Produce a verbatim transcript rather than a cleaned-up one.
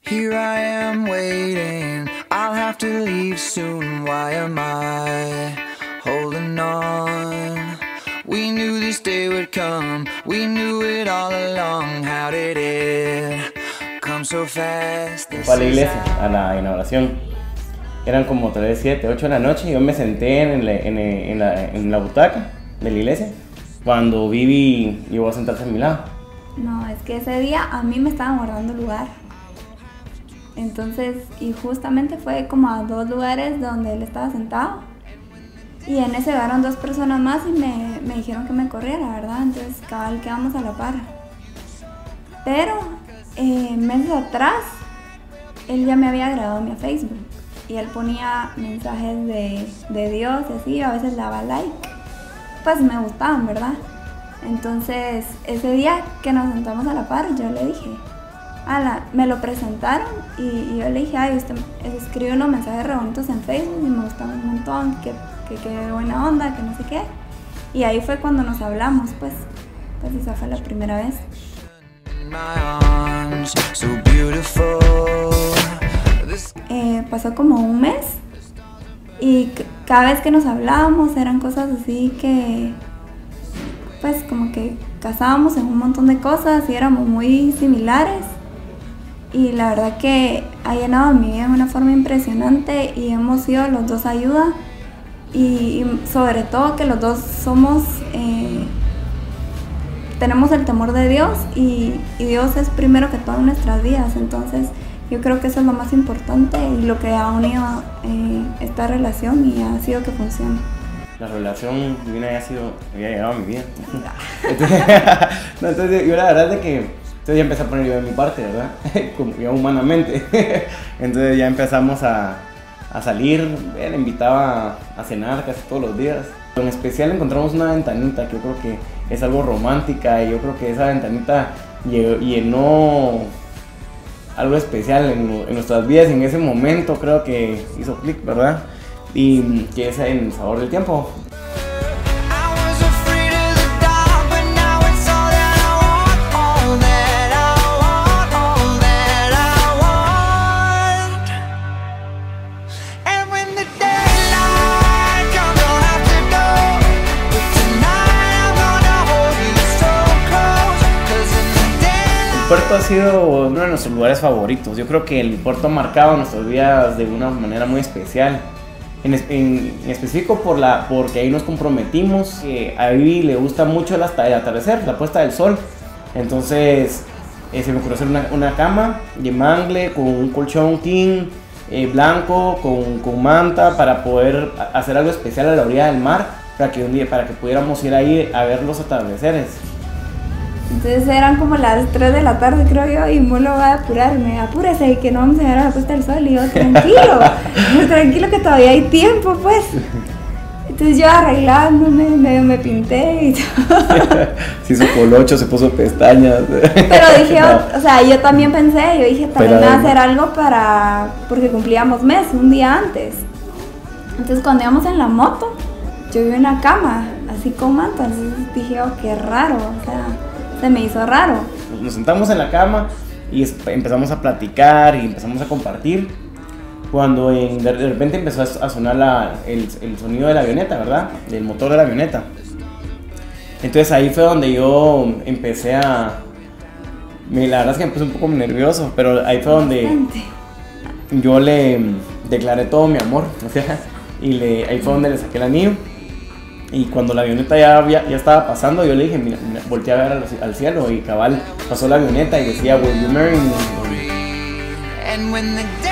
Here I am waiting, I'll have to leave soon. Why am I holding on? We knew this day would come, we knew it all along. How did it come so fast? Fue a la iglesia, a la inauguración. Eran como tres, siete, ocho de la noche y yo me senté en la, en, en la, en la butaca de la iglesia cuando Vivi llegó a sentarse a mi lado. No, es que ese día a mí me estaban guardando lugar. Entonces, y justamente fue como a dos lugares donde él estaba sentado. Y en ese llegaron dos personas más y me, me dijeron que me corriera, ¿verdad? Entonces, cabal, quedamos a la par. Pero, eh, meses atrás, él ya me había agregado a mi Facebook. Y él ponía mensajes de, de Dios y así, a veces le daba like. Pues me gustaban, ¿verdad? Entonces, ese día que nos sentamos a la par, yo le dije, ala, me lo presentaron y, y yo le dije, ay, usted escribe unos mensajes re bonitos en Facebook y me gustan un montón, que, que, que buena onda, que no sé qué. Y ahí fue cuando nos hablamos, pues, pues esa fue la primera vez. Eh, pasó como un mes y cada vez que nos hablábamos eran cosas así que, pues como que casábamos en un montón de cosas y éramos muy similares. Y la verdad que ha llenado mi vida de una forma impresionante y hemos sido los dos ayuda y, y sobre todo que los dos somos, eh, tenemos el temor de Dios y, y Dios es primero que todo en nuestras vidas. Entonces yo creo que eso es lo más importante y lo que ha unido eh, esta relación y ha sido que funcione. La relación divina había sido, había llegado a mi vida. Entonces, no, entonces yo la verdad es de que entonces ya empecé a poner yo de mi parte, ¿verdad? Como ya humanamente. Entonces ya empezamos a, a salir, le invitaba a cenar casi todos los días. En especial encontramos una ventanita que yo creo que es algo romántica y yo creo que esa ventanita llenó algo especial en, en nuestras vidas y en ese momento creo que hizo clic, ¿verdad? Y que es El Sabor del Tiempo. El puerto ha sido uno de nuestros lugares favoritos. Yo creo que el puerto ha marcado nuestras vidas de una manera muy especial. En, en, en específico por la, porque ahí nos comprometimos. Eh, a Vivi le gusta mucho el, hasta el atardecer, la puesta del sol. Entonces eh, se me ocurrió hacer una, una cama de mangle con un colchón king eh, blanco, con, con manta, para poder hacer algo especial a la orilla del mar, para que un día, para que pudiéramos ir ahí a ver los atardeceres. Entonces eran como las tres de la tarde, creo yo, y Molo va a apurarme, apúrese que no vamos a llegar a la puesta del sol. Y yo, tranquilo, tranquilo que todavía hay tiempo, pues. Entonces yo arreglándome, medio me pinté y todo. Se hizo colocho, se puso pestañas. Pero dije, no. o sea, yo también pensé, yo dije, también voy a hacer algo para, porque cumplíamos mes, un día antes. Entonces cuando íbamos en la moto, yo vi una cama, así con manta, entonces dije, oh, qué raro, o sea, se me hizo raro. Nos sentamos en la cama y empezamos a platicar y empezamos a compartir. Cuando en, de repente empezó a sonar la, el, el sonido de la avioneta, ¿verdad? Del motor de la avioneta. Entonces ahí fue donde yo empecé a... Me, la verdad es que me puse un poco nervioso, pero ahí fue donde Bastante. yo le declaré todo mi amor. O sea, y le, ahí fue donde le saqué el anillo. Y cuando la avioneta ya, ya, ya estaba pasando, yo le dije, mira, mira, volteé a ver al, al cielo y cabal pasó la avioneta y decía, will you marry me?